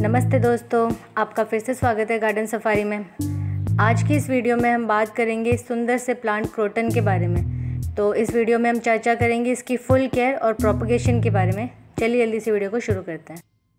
नमस्ते दोस्तों, आपका फिर से स्वागत है गार्डन सफारी में। आज की इस वीडियो में हम बात करेंगे इस सुंदर से प्लांट क्रोटन के बारे में। तो इस वीडियो में हम चर्चा करेंगे इसकी फुल केयर और प्रोपगेशन के बारे में। चलिए जल्दी से वीडियो को शुरू करते हैं।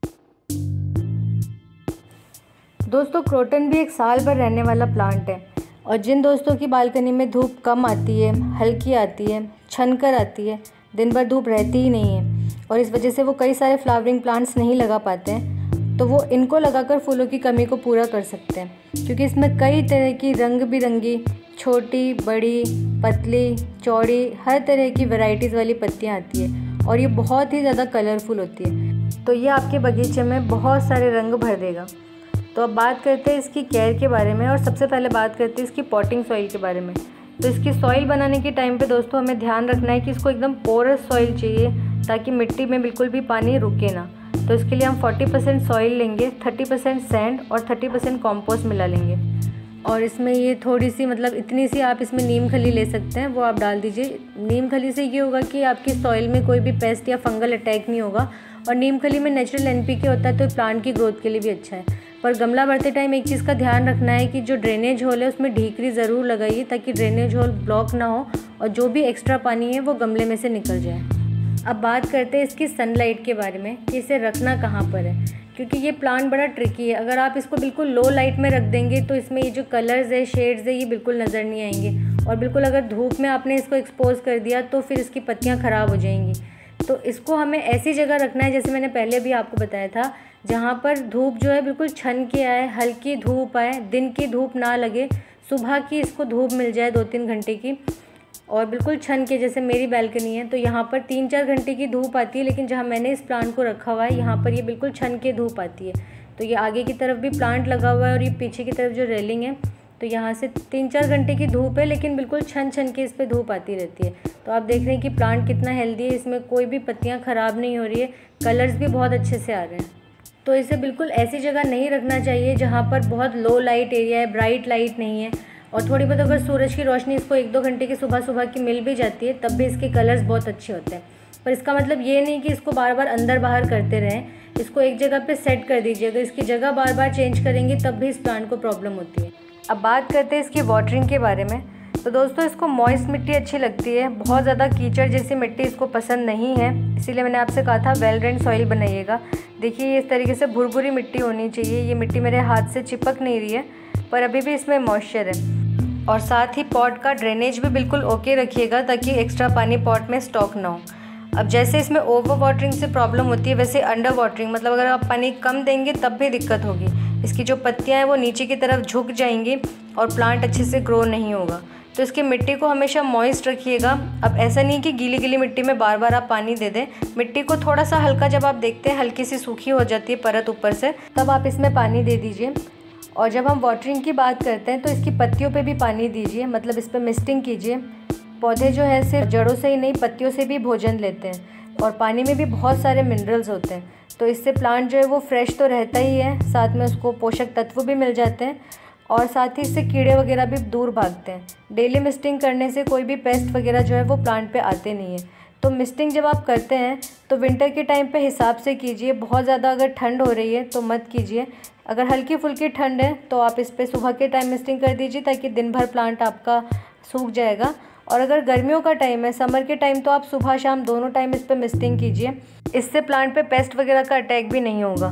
दोस्तों, क्रोटन भी एक साल भर रहने वाला प्लांट है और जिन दोस्तों की बालकनी में धूप कम आती है, हल्की आती है, छनकर आती है, दिन भर धूप रहती ही नहीं है और इस वजह से वो कई सारे फ्लावरिंग प्लांट्स नहीं लगा पाते हैं, तो वो इनको लगाकर फूलों की कमी को पूरा कर सकते हैं। क्योंकि इसमें कई तरह की रंग बिरंगी, छोटी, बड़ी, पतली, चौड़ी, हर तरह की वैरायटीज़ वाली पत्तियाँ आती है और ये बहुत ही ज़्यादा कलरफुल होती है। तो ये आपके बगीचे में बहुत सारे रंग भर देगा। तो अब बात करते हैं इसकी केयर के बारे में और सबसे पहले बात करते हैं इसकी पॉटिंग सॉइल के बारे में। तो इसकी सॉइल बनाने के टाइम पे दोस्तों हमें ध्यान रखना है कि इसको एकदम पोरस सॉइल चाहिए ताकि मिट्टी में बिल्कुल भी पानी रुके ना। तो इसके लिए हम 40% सॉइल लेंगे, 30% सैंड और 30% कॉम्पोस्ट मिला लेंगे। और इसमें ये थोड़ी सी इतनी सी आप इसमें नीम खली ले सकते हैं, वो आप डाल दीजिए। नीम खली से ये होगा कि आपकी सॉइल में कोई भी पेस्ट या फंगल अटैक नहीं होगा और नीम खली में नेचुरल NPK होता है, तो प्लांट की ग्रोथ के लिए भी अच्छा है। पर गमला भरते टाइम एक चीज़ का ध्यान रखना है कि जो ड्रेनेज होल है उसमें ढीकरी ज़रूर लगाइए ताकि ड्रेनेज होल ब्लॉक ना हो और जो भी एक्स्ट्रा पानी है वो गमले में से निकल जाए। अब बात करते हैं इसकी सनलाइट के बारे में कि इसे रखना कहाँ पर है, क्योंकि ये प्लांट बड़ा ट्रिकी है। अगर आप इसको बिल्कुल लो लाइट में रख देंगे तो इसमें ये जो कलर्स है, शेड्स है, ये बिल्कुल नज़र नहीं आएंगे और बिल्कुल अगर धूप में आपने इसको एक्सपोज कर दिया तो फिर इसकी पत्तियाँ ख़राब हो जाएंगी। तो इसको हमें ऐसी जगह रखना है, जैसे मैंने पहले भी आपको बताया था, जहाँ पर धूप जो है बिल्कुल छन के आए, हल्की धूप आए, दिन की धूप ना लगे, सुबह की इसको धूप मिल जाए 2-3 घंटे की और बिल्कुल छन के, जैसे मेरी बालकनी है तो यहाँ पर 3-4 घंटे की धूप आती है, लेकिन जहाँ मैंने इस प्लांट को रखा हुआ है यहाँ पर ये बिल्कुल छन के धूप आती है। तो ये आगे की तरफ भी प्लांट लगा हुआ है और ये पीछे की तरफ जो रेलिंग है, तो यहाँ से 3-4 घंटे की धूप है, लेकिन बिल्कुल छन के इस पर धूप आती रहती है। तो आप देख रहे हैं कि प्लांट कितना हेल्दी है, इसमें कोई भी पत्तियाँ ख़राब नहीं हो रही है, कलर्स भी बहुत अच्छे से आ रहे हैं। तो इसे बिल्कुल ऐसी जगह नहीं रखना चाहिए जहाँ पर बहुत लो लाइट एरिया है, ब्राइट लाइट नहीं है और थोड़ी बहुत अगर सूरज की रोशनी इसको 1-2 घंटे की सुबह की मिल भी जाती है तब भी इसके कलर्स बहुत अच्छे होते हैं। पर इसका मतलब ये नहीं कि इसको बार बार अंदर बाहर करते रहें, इसको एक जगह पे सेट कर दीजिए। अगर इसकी जगह बार बार चेंज करेंगे तब भी इस प्लांट को प्रॉब्लम होती है। अब बात करते हैं इसकी वाटरिंग के बारे में। तो दोस्तों, इसको मॉइस्ट मिट्टी अच्छी लगती है, बहुत ज़्यादा कीचड़ जैसी मिट्टी इसको पसंद नहीं है, इसीलिए मैंने आपसे कहा था वेल ड्रेन्ड सॉइल बनाइएगा। देखिए, ये इस तरीके से भुरभुरी मिट्टी होनी चाहिए। ये मिट्टी मेरे हाथ से चिपक नहीं रही है पर अभी भी इसमें मॉइस्चर है। और साथ ही पॉट का ड्रेनेज भी बिल्कुल ओके रखिएगा ताकि एक्स्ट्रा पानी पॉट में स्टॉक ना हो। अब जैसे इसमें ओवर वाटरिंग से प्रॉब्लम होती है, वैसे अंडर वाटरिंग अगर आप पानी कम देंगे तब भी दिक्कत होगी। इसकी जो पत्तियां हैं वो नीचे की तरफ झुक जाएंगी और प्लांट अच्छे से ग्रो नहीं होगा। तो इसकी मिट्टी को हमेशा मॉइस्ट रखिएगा। अब ऐसा नहीं कि गीली गीली मिट्टी में बार बार आप पानी दे दें। मिट्टी को थोड़ा सा हल्का, जब आप देखते हैं हल्की सी सूखी हो जाती है परत ऊपर से, तब आप इसमें पानी दे दीजिए। और जब हम वाटरिंग की बात करते हैं तो इसकी पत्तियों पे भी पानी दीजिए, इस पर मिस्टिंग कीजिए। पौधे जो है सिर्फ जड़ों से ही नहीं, पत्तियों से भी भोजन लेते हैं और पानी में भी बहुत सारे मिनरल्स होते हैं। तो इससे प्लांट जो है वो फ्रेश तो रहता ही है, साथ में उसको पोषक तत्व भी मिल जाते हैं और साथ ही इससे कीड़े वगैरह भी दूर भागते हैं। डेली मिस्टिंग करने से कोई भी पेस्ट वगैरह जो है वो प्लांट पे आते नहीं है। तो मिस्टिंग जब आप करते हैं तो विंटर के टाइम पे हिसाब से कीजिए। बहुत ज़्यादा अगर ठंड हो रही है तो मत कीजिए। अगर हल्की फुल्की ठंड है तो आप इस पर सुबह के टाइम मिस्टिंग कर दीजिए ताकि दिन भर प्लांट आपका सूख जाएगा। और अगर गर्मियों का टाइम है, समर के टाइम, तो आप सुबह शाम दोनों टाइम इस पर मिस्टिंग कीजिए। इससे प्लांट पे पेस्ट वगैरह का अटैक भी नहीं होगा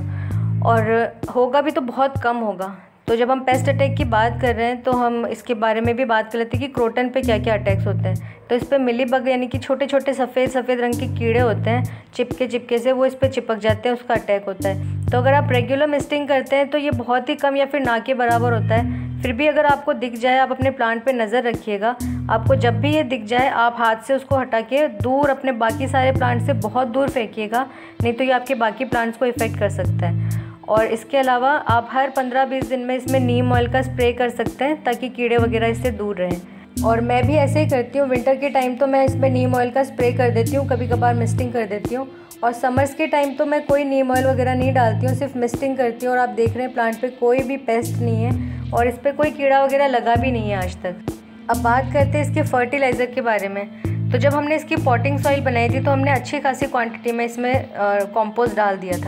और होगा भी तो बहुत कम होगा। तो जब हम पेस्ट अटैक की बात कर रहे हैं तो हम इसके बारे में भी बात कर लेते हैं कि क्रोटन पे क्या क्या अटैक्स होते हैं। तो इस पर मिलीबग यानी कि छोटे छोटे सफ़ेद रंग के कीड़े होते हैं, चिपके से वो इस पर चिपक जाते हैं, उसका अटैक होता है। तो अगर आप रेगुलर मिस्टिंग करते हैं तो ये बहुत ही कम या फिर ना के बराबर होता है। फिर भी अगर आपको दिख जाए, आप अपने प्लांट पे नज़र रखिएगा। आपको जब भी ये दिख जाए आप हाथ से उसको हटा के दूर, अपने बाकी सारे प्लांट से बहुत दूर फेंकिएगा, नहीं तो ये आपके बाकी प्लांट्स को इफ़ेक्ट कर सकता है। और इसके अलावा आप हर 15-20 दिन में इसमें नीम ऑयल का स्प्रे कर सकते हैं ताकि कीड़े वगैरह इससे दूर रहें। और मैं भी ऐसे ही करती हूँ। विंटर के टाइम तो मैं इसमें नीम ऑयल का स्प्रे कर देती हूँ, कभी कभार मिस्टिंग कर देती हूँ। और समर्स के टाइम तो मैं कोई नीम ऑयल वगैरह नहीं डालती हूँ, सिर्फ मिस्टिंग करती हूँ। और आप देख रहे हैं प्लांट पे कोई भी पेस्ट नहीं है और इस पर कोई कीड़ा वगैरह लगा भी नहीं है आज तक। अब बात करते हैं इसके फर्टिलाइज़र के बारे में। तो जब हमने इसकी पॉटिंग सॉइल बनाई थी तो हमने अच्छी खासी क्वांटिटी में इसमें कंपोस्ट डाल दिया था।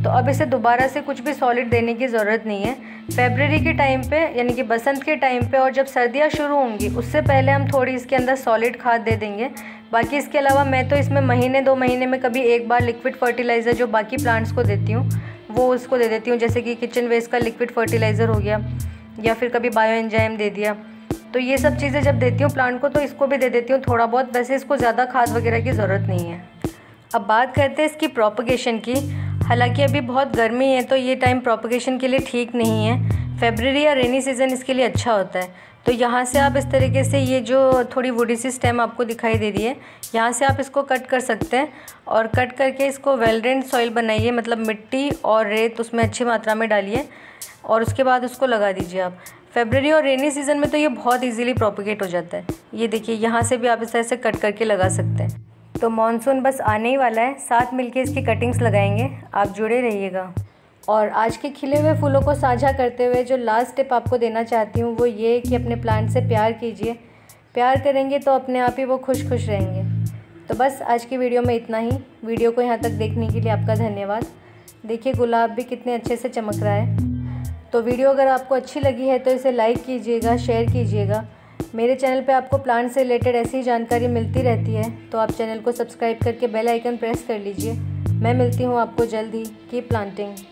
तो अब इसे दोबारा से कुछ भी सॉलिड देने की ज़रूरत नहीं है। फरवरी के टाइम पे यानी कि बसंत के टाइम पे और जब सर्दियाँ शुरू होंगी उससे पहले हम थोड़ी इसके अंदर सॉलिड खाद दे देंगे। बाकी इसके अलावा मैं तो इसमें महीने 2 महीने में कभी एक बार लिक्विड फर्टिलाइज़र जो बाकी प्लांट्स को देती हूँ वो उसको दे देती हूँ, जैसे कि किचन वेस्ट का लिक्विड फर्टिलाइज़र हो गया या फिर कभी बायो एंजाइम दे दिया। तो ये सब चीज़ें जब देती हूँ प्लांट को तो इसको भी दे देती हूँ थोड़ा बहुत, वैसे इसको ज़्यादा खाद वगैरह की ज़रूरत नहीं है। अब बात करते हैं इसकी प्रोपगेशन की। हालांकि अभी बहुत गर्मी है तो ये टाइम प्रोपगेशन के लिए ठीक नहीं है। फरवरी या रेनी सीज़न इसके लिए अच्छा होता है। तो यहाँ से आप इस तरीके से ये जो थोड़ी वुडी सी स्टेम आपको दिखाई दे रही है यहाँ से आप इसको कट कर सकते हैं और कट करके इसको वेल ड्रेन्ड सॉइल बनाइए, मतलब मिट्टी और रेत उसमें अच्छी मात्रा में डालिए और उसके बाद उसको लगा दीजिए आप। फरवरी और रेनी सीज़न में तो ये बहुत इजीली प्रोपगेट हो जाता है। ये देखिए यहाँ से भी आप इस तरह से कट करके लगा सकते हैं। तो मॉनसून बस आने ही वाला है, साथ मिलके इसकी कटिंग्स लगाएंगे, आप जुड़े रहिएगा। और आज के खिले हुए फूलों को साझा करते हुए जो लास्ट टिप आपको देना चाहती हूँ वो ये कि अपने प्लांट से प्यार कीजिए। प्यार करेंगे तो अपने आप ही वो खुश खुश रहेंगे। तो बस आज की वीडियो में इतना ही। वीडियो को यहाँ तक देखने के लिए आपका धन्यवाद। देखिए गुलाब भी कितने अच्छे से चमक रहा है। तो वीडियो अगर आपको अच्छी लगी है तो इसे लाइक कीजिएगा, शेयर कीजिएगा। मेरे चैनल पे आपको प्लांट से रिलेटेड ऐसी ही जानकारी मिलती रहती है, तो आप चैनल को सब्सक्राइब करके बेल आइकन प्रेस कर लीजिए। मैं मिलती हूँ आपको जल्द ही। Keep planting.